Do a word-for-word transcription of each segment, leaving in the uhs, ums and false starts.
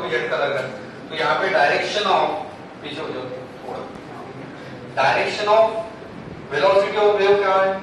भी झटका लग रहा है, तो यहाँ पे डायरेक्शन ऑफ, पीछे हो जाओ थोड़ा, direction of velocity of wave क्या है?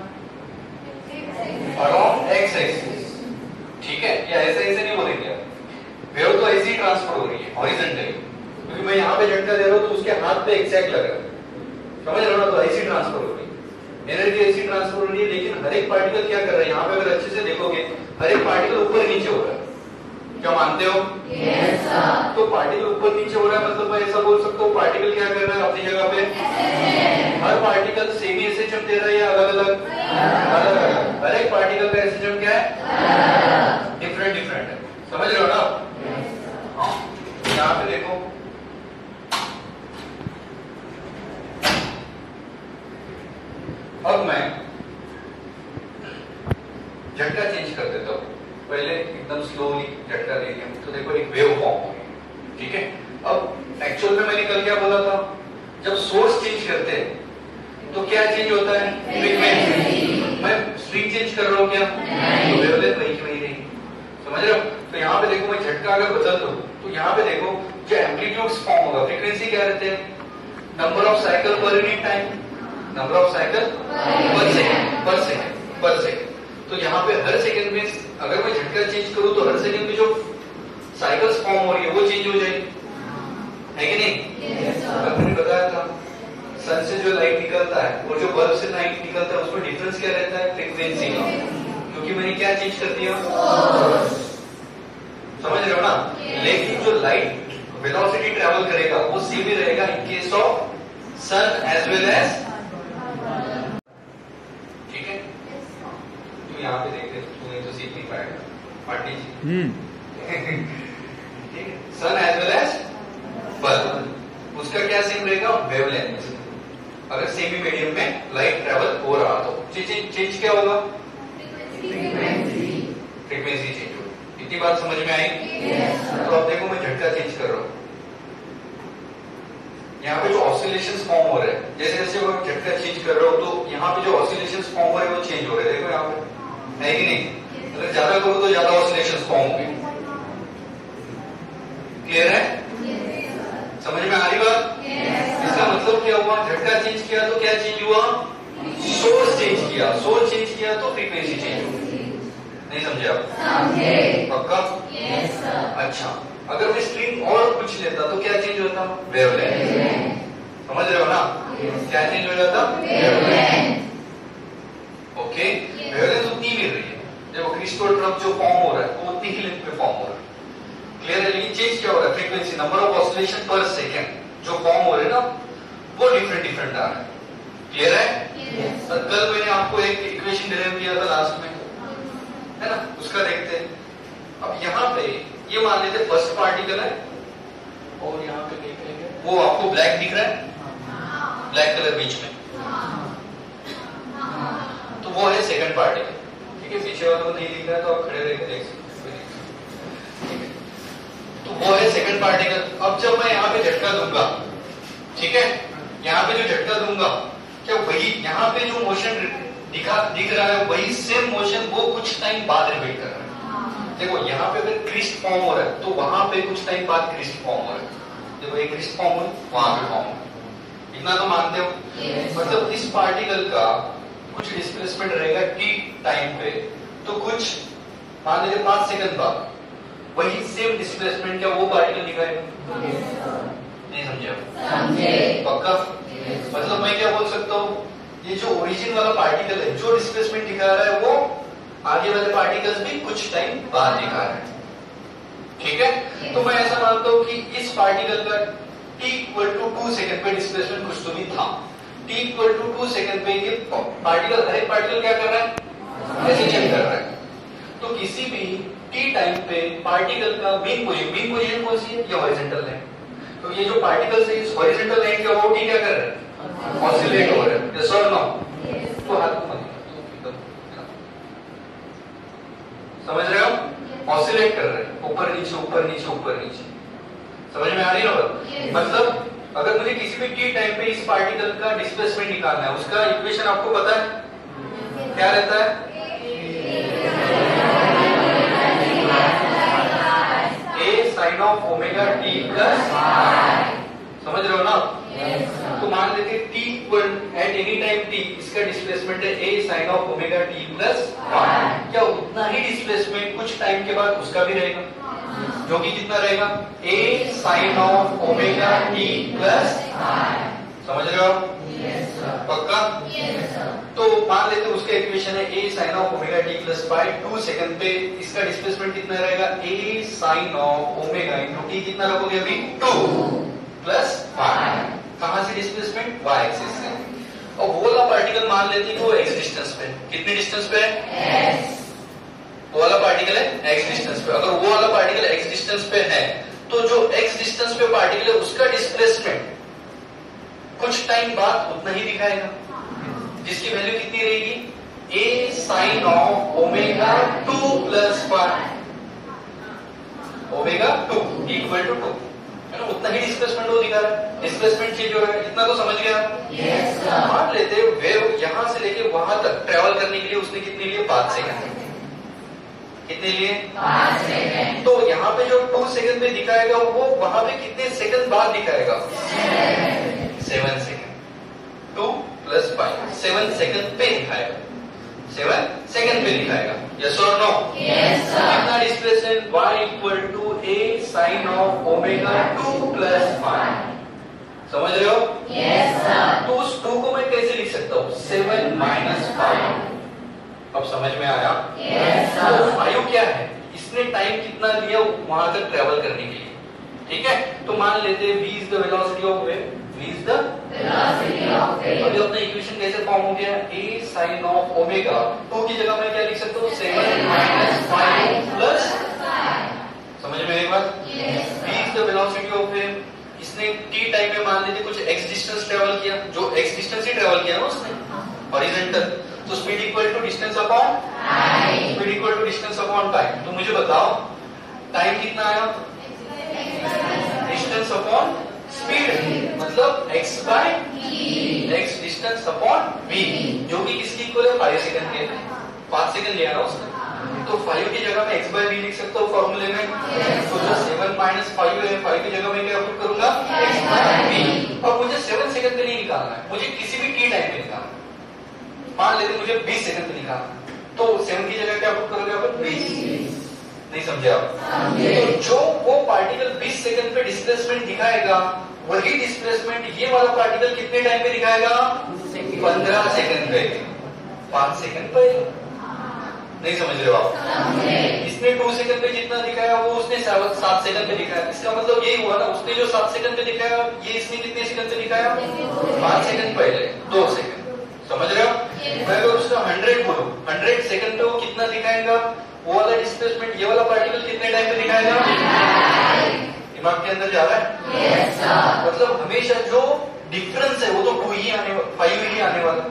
Along x axis. ठीक है, या ऐसे ऐसे नहीं बोलेंगे, वेव तो ऐसी ट्रांसफर हो रही है हॉरिजॉन्टली, क्योंकि मैं यहाँ पे झटका दे रहा हूँ तो उसके हाथ पे एग्जैक्ट लग रहा है, समझ रहे हो ना? तो ऐसी ट्रांसफर हो रही है, एनर्जी ऐसी ट्रांसफर हो रही है, लेकिन हर एक पार्टिकल क्या कर रहा है? यहाँ पे अगर अच्छे से देखोगे हर एक पार्टिकल ऊपर नीचे हो रहा है, क्या मानते हो? yes, sir. तो पार्टिकल ऊपर नीचे हो रहा है, मतलब मैं ऐसा बोल सकता हूँ पार्टिकल क्या कर रहा है अपनी जगह पे? हर पार्टिकल सेमी एसएचएम दे रहा है या अलग अलग? अलग अलग। हर एक पार्टिकल का एसएचएम क्या है? डिफरेंट डिफरेंट है, समझ रहे हो ना? हाँ, यहाँ पे देखो, अब मैं झटका चेंज कर देता हूँ, पहले एकदम स्लोली झटका देंगे तो देखो एक वेव फॉर्म होगी, ठीक है? अब एक्चुअल में मैंने कल क्या बोला था, जब सोर्स चेंज करते हैं तो क्या चेंज होता है? फ्रीक्वेंसी। मैं स्ट्रिंग चेंज कर रहा हूँ क्या? तो वेवलेंथ वही की वही रहेगी, समझ रहे हो? तो यहाँ पे देखो मैं झटका अगर बदल दूं तो यहाँ पे देखो जो एम्पलीट्यूड फॉर्म होगा, फ्रीक्वेंसी क्या रहते हैं? Number of cycle per unit time, number of cycle per second, per second, per second. तो यहाँ पे हर सेकंड में अगर मैं झटका चेंज करूं तो हर सेकंड में जो साइकिल्स फॉर्म हो रही है वो चेंज हो जाएगी, है कि नहीं? yes, मैंने बताया था सन से जो लाइट निकलता है और जो बल्ब से लाइट निकलता है उसमें डिफरेंस क्या रहता है? फ्रीक्वेंसी का, क्योंकि मैंने क्या चेंज कर दिया? समझ रहे हो ना? yes. लेकिन जो लाइट वेलोसिटी ट्रेवल करेगा वो सेम ही रहेगा in case of sun as well as, ठीक है? तो यहाँ पे देख रहे तुम्हें तो सीख नहीं पाएगा पार्टी जी, ठीक है? Sun as well as bulb, उसका क्या सेम रहेगा? वेवलेंथ। अगर सेमी मीडियम में लाइट ट्रेवल हो रहा तो चेंज चेंज क्या होगा? फ्रीक्वेंसी। फ्रीक्वेंसी चेंज होगी। इतनी बात समझ में आई? yes, तो अब देखो मैं झटका चेंज कर रहा हूँ, यहाँ पे जो ऑसिलेशंस फॉर्म हो रहे हैं, जैसे जैसे मैं झटका चेंज कर रहा हूँ तो यहाँ पे जो ऑसिलेशंस फॉर्म हो रहे हैं वो चेंज हो रहे हैं, देखो यहाँ पे, है कि नहीं? अगर ज्यादा करो तो ज्यादा ऑसिलेशंस फॉर्म होंगे, क्लियर है? समझ में आ रही बात? yes, इसका मतलब क्या हुआ? झटका चेंज किया तो क्या चेंज हुआ? सोर्स चेंज किया, सोर्स चेंज किया तो फ्रीक्वेंसी चेंज होगी, नहीं समझे आप? समझे। पक्का? yes, sir. अच्छा, अगर मैं स्ट्रिंग और कुछ लेता तो क्या चेंज होता? वेवलेंथ। समझ रहे हो ना? yes. क्या चेंज हो जाता? वेवलेंथ। ओके, वेवलेंथ उतनी मिल रही है, देखो क्रिस्टल ड्रॉप जो फॉर्म हो रहा है वो उतनी ही लेंथ पे फॉर्म हो रहा है, क्लियर है? लेकिन चेंज क्या हो रहा है? Frequency, number of oscillation per second जो फॉर्म हो रहे हैं ना वो डिफरेंट डिफरेंट आ रहा है, क्लियर है? yes. तो कल मैंने आपको एक इक्वेशन डिराइव किया था लास्ट में, है ना? उसका देखते हैं। अब यहाँ पे ये मान लेते फर्स्ट पार्टिकल है और यहाँ पे देख लेंगे वो आपको ब्लैक दिख रहा है, ब्लैक कलर बीच में, तो वो है सेकंड पार्टिकल, ठीक है? पीछे वालों को नहीं दिख रहा है तो आप खड़े रह देख सकते, ठीक है? तो वो है सेकंड पार्टिकल। अब जब मैं यहाँ पे झटका दूंगा, ठीक है, यहाँ पे जो झटका दूंगा क्या वही यहाँ पे जो मोशन दिखा दिख रहा है वही सेम मोशन वो कुछ टाइम बाद रिपीट कर रहा है। देखो यहाँ पे अगर क्रिस्ट फॉर्म हो रहा है तो वहां पे कुछ टाइम बाद क्रिस्ट फॉर्म हो रहा है, देखो एक क्रिस्ट फॉर्म हो वहां पे फॉर्म हो, इतना तो मानते हो? yes. मतलब इस पार्टिकल का कुछ डिस्प्लेसमेंट रहेगा टी टाइम पे, तो कुछ मान लीजिए पांच सेकंड बाद वही सेम डिस्प्लेसमेंट क्या वो पार्टिकल दिखाएगा? yes, नहीं समझे आप? समझे। पक्का? yes. मतलब मैं क्या बोल सकता हूँ, ये जो ओरिजिन वाला पार्टिकल है जो डिस्प्लेसमेंट दिखा रहा है वो आगे वाले पार्टिकल्स भी कुछ टाइम बाद दिखा रहे हैं, ठीक है? yes. तो मैं ऐसा मानता हूँ कि इस पार्टिकल का t equal to two second पे डिस्प्लेसमेंट कुछ तो भी था, t equal to two second पे ये पार्टिकल हर एक पार्टिकल क्या कर रहा है? ऐसे चेक कर रहा है। तो किसी भी t टाइम पे पार्टिकल का मीन पोजीशन, मीन पोजीशन कौन सी है? ये हॉरिजॉन्टल है, तो ये जो पार्टिकल्स है इस हॉरिजॉन्टल लाइन के अबाउट ही क्या कर रहे हैं? ऑसिलेट हो रहे हैं, यस और नो? तो हाथ को मत समझ रहे हो? ऑसिलेट कर रहे हैं, ऊपर नीचे ऊपर नीचे ऊपर नीचे, समझ में आ रही है ना? yes. मतलब अगर मुझे किसी भी टी टाइम पे इस पार्टिकल का डिस्प्लेसमेंट निकालना है उसका इक्वेशन आपको पता है yes. क्या रहता है? A sine of omega t plus, समझ रहे हो ना? तो मान लेते t equal at any time t, इसका डिस्प्लेसमेंट है a sine of omega t plus one. क्या उतना ही डिस्प्लेसमेंट कुछ टाइम के बाद उसका भी रहेगा, जो कि कितना रहेगा? A sine of omega t plus, समझ रहे हो? पक्का? तो मान लेते हैं उसका इक्वेशन है a sine of omega t plus five, two second पे इसका डिस्प्लेसमेंट कितना रहेगा? A sine of omega into t, कितना रखोगे अभी? Two plus five. कहां से डिस्प्लेसमेंट? वाई एक्सिस से। और वो वाला पार्टिकल मान लेते हैं कि वो एक्स डिस्टेंस पे, कितनी डिस्टेंस पे है? वो वाला पार्टिकल है एक्स डिस्टेंस पे। अगर वो वाला पार्टिकल एक्स डिस्टेंस पे है तो जो एक्स डिस्टेंस पे पार्टिकल है उसका डिस्प्लेसमेंट कुछ टाइम बाद उतना ही दिखाएगा, जिसकी वैल्यू कितनी रहेगी? A sine of omega two plus five, omega two equal to two, है ना? उतना ही डिस्प्लेसमेंट वो दिखा रहा है, डिस्प्लेसमेंट चेंज हो रहा है। इतना तो समझ गया? yes, मान लेते वेव यहां से लेके वहां तक ट्रेवल करने के लिए उसने कितने लिए? पांच सेकंड। कितने लिए? पांच सेकंड। तो यहाँ पे जो टू सेकंड में दिखाएगा वो वहां पे कितने सेकंड बाद दिखाएगा? Seven second. Two plus five, seven second पे दिखाएगा, सेवन सेकंड पे दिखाएगा। यस और नो? Yes, sir. कितना displacement? y equal to a sine of omega two plus five, समझ रहे हो? Yes, sir. तो उस टू को मैं कैसे लिख सकता हूँ? Seven minus five. अब समझ में आया? Yes, sir. तो फाइव क्या है? इसने टाइम कितना लिया वहां तक ट्रेवल करने के लिए, ठीक है? तो मान लेते हैं v is the velocity of wave, v is the Velocity of wave. अभी अपना इक्वेशन कैसे फॉर्म हो गया? a sine of omega two की जगह मैं क्या लिख सकता हूँ? सेवन माइनस फाइव प्लस, समझ में एक बात? Yes, v is the velocity of wave. इसने t टाइम में मान लीजिए कुछ x डिस्टेंस ट्रेवल किया, जो x डिस्टेंस ही ट्रेवल किया ना उसने, हॉरिजॉन्टल, तो speed equal to distance upon Time. Speed equal to distance upon time. तो मुझे बताओ टाइम कितना आया? डिस्टेंस अपॉन स्पीड, मतलब x by x distance upon v, जो कि किसकी इक्वल है? फाइव सेकंड के। पांच सेकंड लिया ना उसने, तो फाइव की जगह में x बाय v लिख सकता हूँ फॉर्मूले में। तो जो सेवन माइनस फाइव है, फाइव की जगह में क्या पुट करूंगा? x by v। और मुझे सेवन सेकंड पे नहीं निकालना है, मुझे किसी भी t टाइम पे निकालना है। मान लेते मुझे बीस सेकंड पे निकालना, तो सेवन की जगह क्या पुट करोगे आप? बीस। नहीं समझे आप? तो जो वो पार्टिकल बीस सेकंड पे डिस्प्लेसमेंट दिखाएगा, वही डिस्प्लेसमेंट ये वाला पार्टिकल कितने टाइम पे दिखाएगा? पंद्रह सेकंड पे, पांच सेकंड पे। नहीं समझ रहे हो आप? इसने टू सेकंड पे जितना दिखाया वो उसने सात सेकंड पे दिखाया। इसका मतलब यही हुआ ना, उसने जो सात सेकंड पे दिखाया ये इसने कितने सेकंड पे दिखाया? पांच सेकंड पहले, दो सेकंड। समझ रहे हो? मैं अगर उसका हंड्रेड बोलूं, हंड्रेड सेकंड पे वो कितना दिखाएगा? वो वाला डिस्प्लेसमेंट ये वाला पार्टिकल कितने टाइम पे दिखाएगा? दिमाग के अंदर जा रहा है? Yes, sir. मतलब हमेशा जो डिफरेंस है वो तो टू ही आने, फाइव ही आने वाला।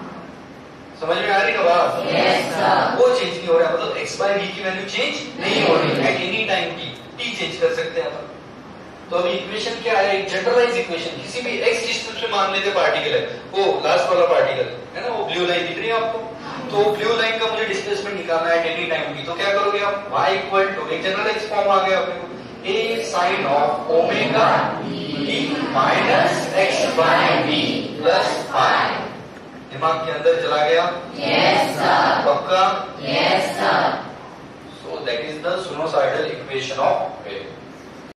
समझ में आ रही है बात? Yes, sir. वो चेंज नहीं हो रहा, मतलब x बाय v की वैल्यू चेंज नहीं हो रही। At any time t t change कर सकते हैं अपन। तो अभी इक्वेशन क्या है? एक जनरलाइज इक्वेशन, किसी भी x डिस्टेंस पे मान लेते पार्टिकल है, वो लास्ट वाला पार्टिकल है ना, वो ब्लू लाइन दिख रही है आपको, तो ब्लू लाइन का मुझे डिस्प्लेसमेंट निकालना है एट एनी टाइम t। तो क्या करोगे आप? y इक्वल टू, एक जनरलाइज फॉर्म आ गया अपने को, a sine of omega t minus x by v plus five. दिमाग के अंदर चला गया? Yes, sir. पक्का? Yes, sir. So that is the sinusoidal equation of wave.